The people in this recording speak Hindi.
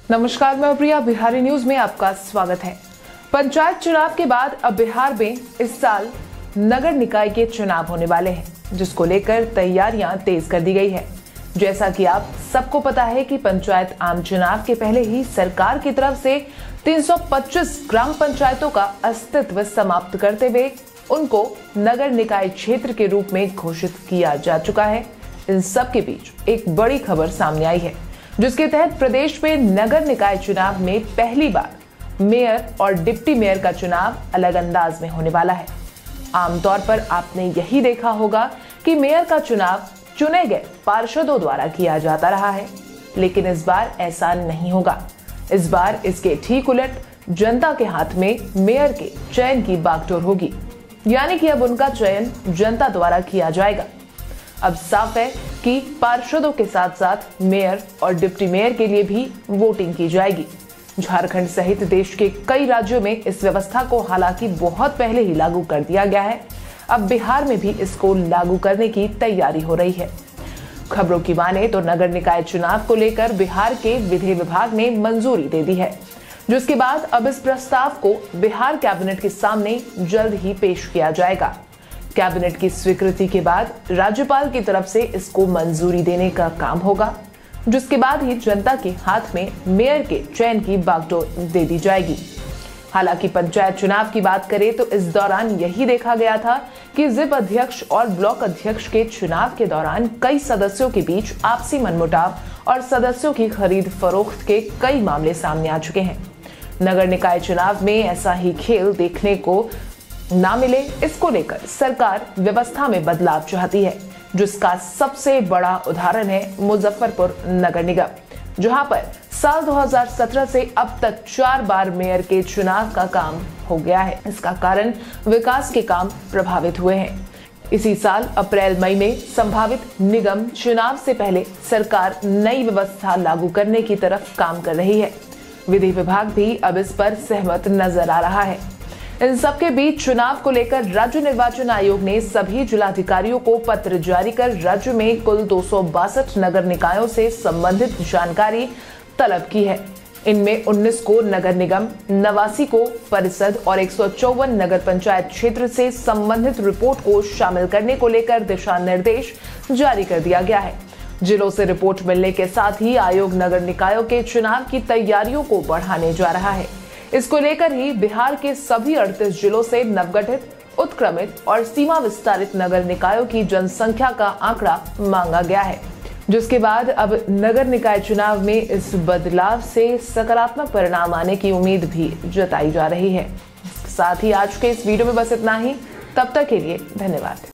नमस्कार, मैं प्रिया, बिहारी न्यूज में आपका स्वागत है। पंचायत चुनाव के बाद अब बिहार में इस साल नगर निकाय के चुनाव होने वाले हैं, जिसको लेकर तैयारियां तेज कर दी गई है। जैसा कि आप सबको पता है कि पंचायत आम चुनाव के पहले ही सरकार की तरफ से 325 ग्राम पंचायतों का अस्तित्व समाप्त करते हुए उनको नगर निकाय क्षेत्र के रूप में घोषित किया जा चुका है। इन सब के बीच एक बड़ी खबर सामने आई है, जिसके तहत प्रदेश में नगर निकाय चुनाव में पहली बार मेयर और डिप्टी मेयर का चुनाव अलग अंदाज में होने वाला है। आमतौर पर आपने यही देखा होगा कि मेयर का चुनाव चुने गए पार्षदों द्वारा किया जाता रहा है, लेकिन इस बार ऐसा नहीं होगा। इस बार इसके ठीक उलट जनता के हाथ में मेयर के चयन की बागडोर होगी, यानी कि अब उनका चयन जनता द्वारा किया जाएगा। अब साफ है कि पार्षदों के साथ साथ मेयर और डिप्टी मेयर के लिए भी वोटिंग की जाएगी। झारखंड सहित देश के कई राज्यों में इस व्यवस्था को हालांकि बहुत पहले ही लागू कर दिया गया है। अब बिहार में भी इसको लागू करने की तैयारी हो रही है। खबरों की माने तो नगर निकाय चुनाव को लेकर बिहार के विधि विभाग ने मंजूरी दे दी है, जिसके बाद अब इस प्रस्ताव को बिहार कैबिनेट के सामने जल्द ही पेश किया जाएगा। कैबिनेट की स्वीकृति के बाद राज्यपाल की तरफ से इसको मंजूरी देने का काम होगा, जिसके बाद ही जनता के हाथ में मेयर के चयन की बागडोर दे दी जाएगी। हालांकि पंचायत चुनाव की बात करें तो इस दौरान यही देखा गया था कि जिप अध्यक्ष और ब्लॉक अध्यक्ष के चुनाव के दौरान कई सदस्यों के बीच आपसी मनमुटाव और सदस्यों की खरीद फरोख्त के कई मामले सामने आ चुके हैं। नगर निकाय चुनाव में ऐसा ही खेल देखने को ना मिले, इसको लेकर सरकार व्यवस्था में बदलाव चाहती है, जिसका सबसे बड़ा उदाहरण है मुजफ्फरपुर नगर निगम, जहां पर साल 2017 से अब तक 4 बार मेयर के चुनाव का काम हो गया है। इसका कारण विकास के काम प्रभावित हुए हैं। इसी साल अप्रैल मई में संभावित निगम चुनाव से पहले सरकार नई व्यवस्था लागू करने की तरफ काम कर रही है। विधि विभाग भी अब इस पर सहमत नजर आ रहा है। इन सबके बीच चुनाव को लेकर राज्य निर्वाचन आयोग ने सभी जिलाधिकारियों को पत्र जारी कर राज्य में कुल 262 नगर निकायों से संबंधित जानकारी तलब की है। इनमें 19 को नगर निगम, 89 को परिषद और 154 नगर पंचायत क्षेत्र से संबंधित रिपोर्ट को शामिल करने को लेकर दिशा निर्देश जारी कर दिया गया है। जिलों से रिपोर्ट मिलने के साथ ही आयोग नगर निकायों के चुनाव की तैयारियों को बढ़ाने जा रहा है। इसको लेकर ही बिहार के सभी 38 जिलों से नवगठित, उत्क्रमित और सीमा विस्तारित नगर निकायों की जनसंख्या का आंकड़ा मांगा गया है, जिसके बाद अब नगर निकाय चुनाव में इस बदलाव से सकारात्मक परिणाम आने की उम्मीद भी जताई जा रही है। साथ ही आज के इस वीडियो में बस इतना ही। तब तक के लिए धन्यवाद।